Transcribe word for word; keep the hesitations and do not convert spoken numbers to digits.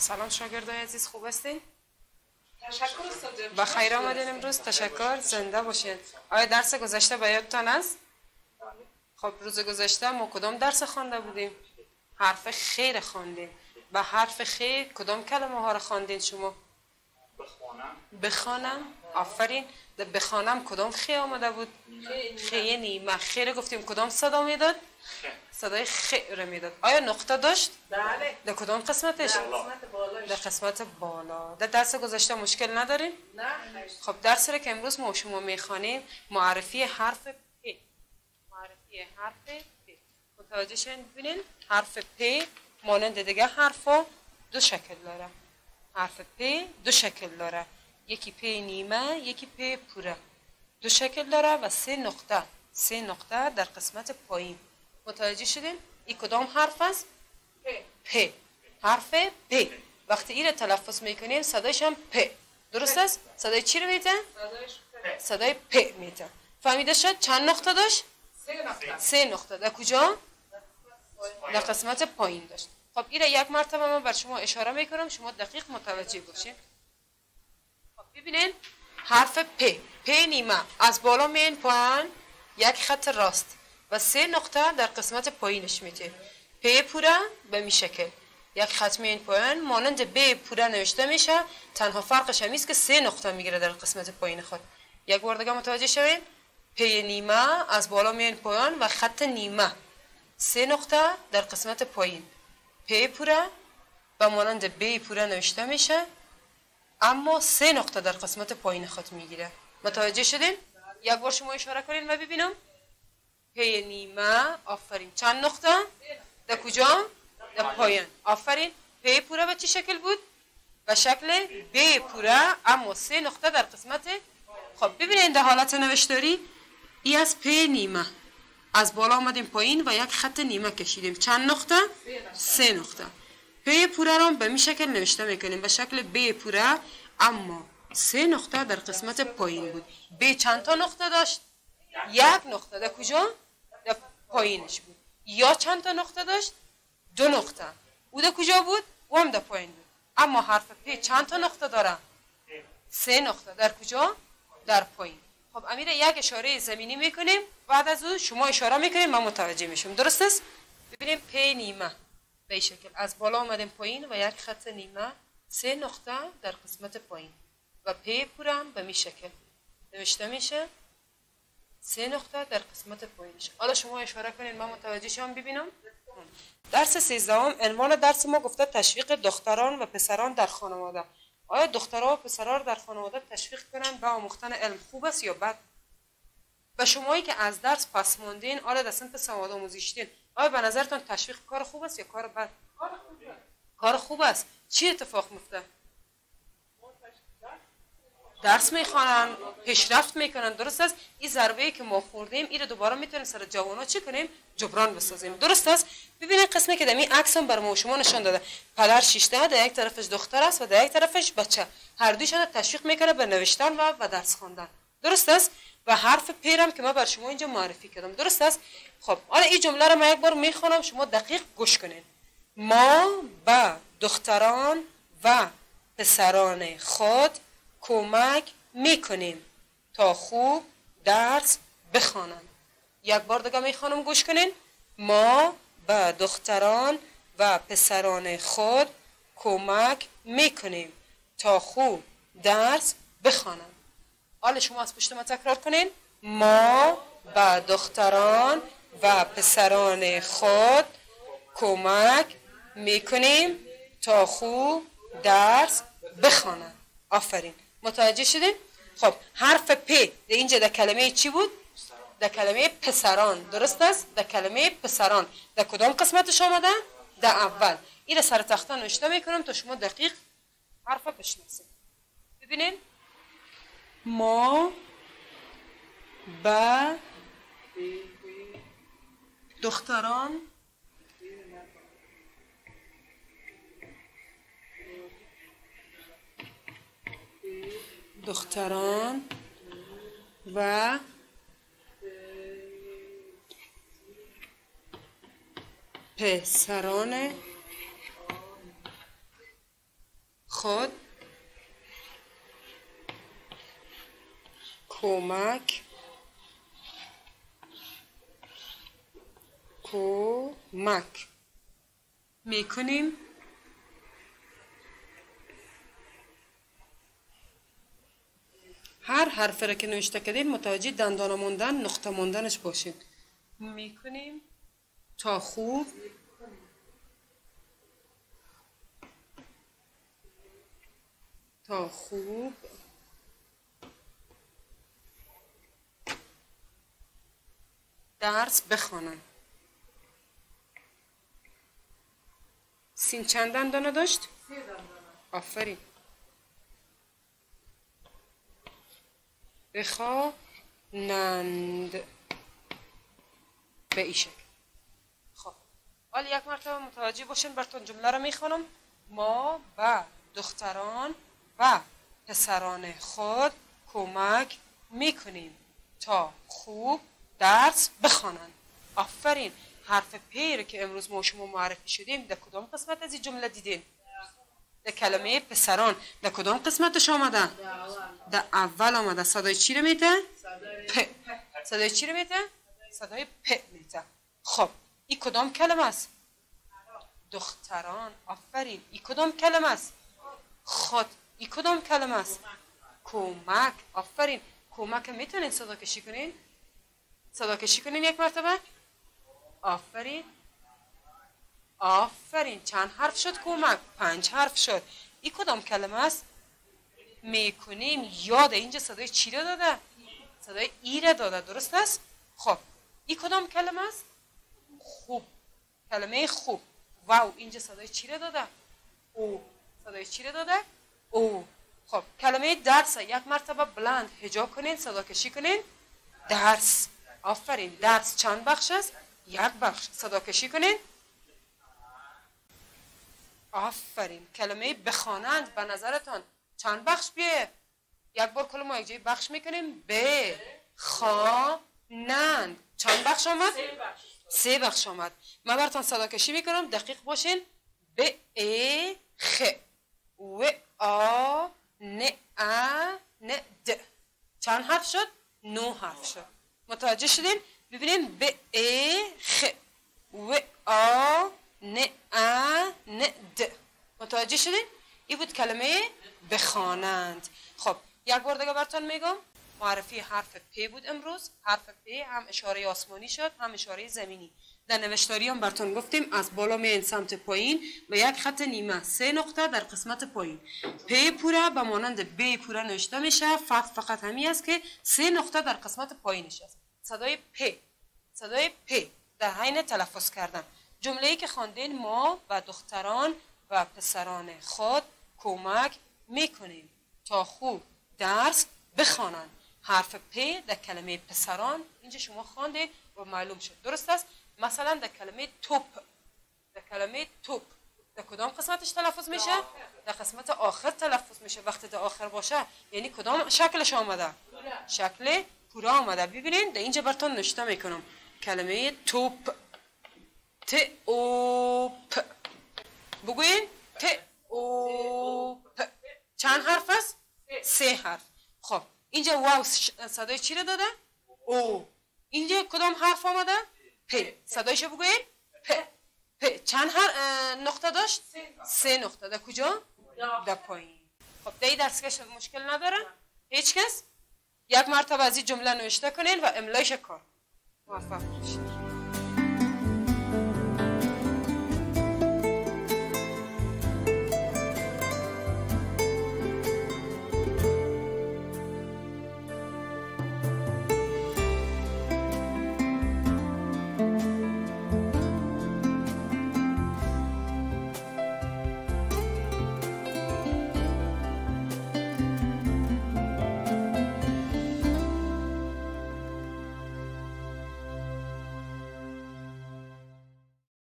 سلام شاگردای عزیز، خوب هستین؟ تشکر استاد جان. با خیر آمدین امروز. تشکر، زنده باشین. آیا درس گذشته به یادتان است؟ خب روز گذشته ما کدام درس خوانده بودیم؟ حرف خیر خواندیم. با حرف خیر کدام کلمه ها را خواندین شما؟ بخوانم. بخوانم. آفرین. در بخوانم کدام خی آمده بود؟ خی نیمه. خیر گفتیم کدام صدا میداد؟ صدای خ را میداد. آیا نقطه داشت؟ بله. در کدام قسمتش؟ در قسمت بالاش. در قسمت بالا. در درس گذشته مشکل ندارین؟ نه. خب درسی را که امروز ما شما میخوانیم معرفی حرف پ. معرفی حرف پ. متوجه شدین؟ ببینین حرف پ مانند دیگه حرفا دو شکل داره. حرف پ دو شکل داره. یکی پ نیمه، یکی پ پوره. دو شکل داره و سه نقطه. سه نقطه در قسمت پایین. متوجه شدین؟ این کدام حرف است؟ پ. حرف پ. وقتی این را تلفظ میکنیم صدایش هم پ. درست است؟ صدای چی رو میتن؟ صدای پ میتن. فهمیده شد؟ چند نقطه داشت؟ سه نقطه. سه نقطه. در کجا؟ در قسمت پایین داشت. خب این را یک مرتبه من بر شما اشاره میکنم، شما دقیق متوجه باشین. خب ببینین حرف پ. پ نیمه از بالا میین پایین یک خط راست و سه نقطه در قسمت پایینش میته. پ پوره به می شکل یک خط میین پایین مانند ب پوره نوشته میشه، تنها فرقش همیست که سه نقطه میگیره در قسمت پایین خود. یک بار دیگه متوجه شوین. پ نیمه از بالا میین پایین و خط نیمه سه نقطه در قسمت پایین. پ پوره و مانند ب پوره نوشته میشه اما سه نقطه در قسمت پایین خود میگیره. متوجه شدین؟ یک بار شما اشاره کنین و ببینم. پ نیمه. آفرین. چند نقطه؟ در کجا؟ در پایین. آفرین. پ پوره به چه شکل بود؟ به شکل ب پوره اما سه نقطه در قسمت. خب ببینید در حالت نوشتاری ای از پ نیمه از بالا آمدیم پایین و یک خط نیمه کشیدیم. چند نقطه؟ سه نقطه. پ پوره را به می شکل نوشته میکنیم به شکل ب پوره اما سه نقطه در قسمت پایین بود. ب چند تا نقطه داشت؟ یک نقطه. در کجا؟ در پایینش بود. یا چند تا نقطه داشت؟ دو نقطه. او در کجا بود؟ او هم در پایین بود. اما حرف پ چند تا نقطه داره؟ سه نقطه. در کجا؟ در پایین. خب امیر یک اشاره زمینی میکنیم، بعد از او شما اشاره میکنیم من متوجه میشم. درست است؟ ببینیم پ نیمه به این شکل از بالا آمدیم پایین و یک خط نیمه سه نقطه در قسمت پایین و پ پوره هم به می شکل نوشته میشه سه نقطه در قسمت پایینش. حالا شما اشاره کنین من متوجه شم ببینم. درس سیزدهم عنوان درس ما گفته تشویق دختران و پسران در خانواده. آیا دخترها و پسرها در خانواده تشویق کنن به آموختن علم خوب است یا بد؟ و شمایی که از درس پس ماندین، حالا در صنف سواد آموزی شدین، آیا به نظرتان تشویق کار خوب است یا کار بد؟ کار خوب است. چی اتفاق میفته؟ درس میخوانن، پیشرفت میکنن. درست است؟ این ضربه‌ای که ما خوردیم این رو دوباره میتونیم سر جوانا چی کنیم؟ جبران بسازیم. درست است؟ ببینید قسمی که در این عکس هم بر ما شما نشان داده. پدر شیشته در یک طرفش دختر است و در یک طرفش بچه. هر دویشان تشویق میکنه به نوشتن و و درس خواندن. درست است؟ و حرف پیرم که ما بر شما اینجا معرفی کردم. درست است؟ خب حالا این جمله رو من یک بار میخوانم، شما دقیق گوش کنین. ما به دختران و پسران خود کمک میکنیم تا خوب درس بخوانند. یک بار دیگه میخوانم گوش کنین. ما به دختران و پسران خود کمک میکنیم تا خوب درس بخوانند. حالا شما از پشت ما تکرار کنین. ما به دختران و پسران خود کمک میکنیم تا خوب درس بخوانند. آفرین. متوجه شدین؟ خب حرف پ در اینجا در کلمه چی بود؟ در کلمه پسران. درست است؟ در کلمه پسران در کدام قسمتش آمده؟ در اول. این سر تخته نوشته میکنم تا شما دقیق حرف بشناسید. ببینین ما به دختران دختران و پسران خود کمک کمک میکنیم هر حرف را که نوشته کردید متوجه دندان موندن نقطه موندنش باشید. میکنیم تا خوب تا خوب درس بخوانم. سین چند دندانه داشت؟ سه دندانه. آفرین. بخوانند به این شکل. خب حالا یک مرتبه متوجه باشین براتون جمله رو میخوانم. ما به دختران و پسران خود کمک میکنیم تا خوب درس بخوانند. آفرین. حرف پی رو که امروز ما شما معرفی شدیم در کدام قسمت از این جمله دیدین؟ در کلمه پسران در کدام قسمتش آمده؟ در اول آمده. صدای چی رو میته؟ پ. صدای چی رو میته؟ صدای پ میته. خب این کدام کلمه است؟ دختران. آفرین. این کدام کلمه است؟ خود. این کدام کلمه است؟ کمک. آفرین. کمک میتونین صدا کشی کنین؟ صدا کشی کنین یک مرتبه؟ آفرین. آفرین. چند حرف شد کمک؟ پنج حرف شد. این کدام کلمه است؟ میکنیم. یاد اینجا صدای چی را داده؟ صدای ای را داده. درست است؟ خب این کدام کلمه است؟ خوب. کلمه خوب. واو اینجا صدای چی را داده؟ او. صدای چی را داده؟ او. خب کلمه درس یک مرتبه بلند هجا کنین صدا کشی کنین. درس. آفرین. درس چند بخش است؟ یک بخش. صدا کشی کنین. آفرین. کلمه بخوانند به نظرتان چند بخش بیه؟ یک بار کل ما یک جای بخش میکنیم. بخوانند چند بخش آمد؟ سه بخش. سه بخش آمد. من براتون صدا کشی میکنم دقیق باشین. ب ا خ و آ ن ا ن د چند حرف شد؟ نو حرف شد. متوجه شدین؟ ببینین ب ا خ و آ ن ا ن د. متوجه شدین؟ این بود کلمه بخوانند. خب یک بار دیگه براتون میگم. معرفی حرف پ بود امروز. حرف پ هم اشاره آسمانی شد هم اشاره زمینی. در نوشتاری هم براتون گفتیم از بالا میاین سمت پایین و یک خط نیمه سه نقطه در قسمت پایین. پ پوره به مانند ب پوره نوشته میشه. فرق فقط همین است که سه نقطه در قسمت پایینش است. صدای پ. صدای پ در حین تلفظ کردن. جمله‌ای که خواندین ما و دختران و پسران خود کمک میکنیم تا خوب درس بخوانند. حرف پ در کلمه پسران اینجا شما خواندید و معلوم شد. درست است؟ مثلا در کلمه توپ. در کلمه توپ در کدام قسمتش تلفظ میشه؟ در قسمت آخر تلفظ میشه. وقتی در آخر باشه یعنی کدام شکلش آمده؟ شکل پوره آمده. ببینین در اینجا براتون نوشته میکنم. کلمه توپ. ت او پ. بگوین ت او پ. چند حرف است؟ سه حرف. خب اینجا واو صدای چی رو داده؟ او. اینجا کدام حرف آمده؟ پ. صدایشو بگوین پ. پ. چند هر نقطه داشت؟ سه نقطه. در کجا؟ در پایین. خب در این درس که مشکل نداره؟ هیچ کس؟ یک مرتبه از این جمله نوشته کنین و املایش کار. موفق باشید.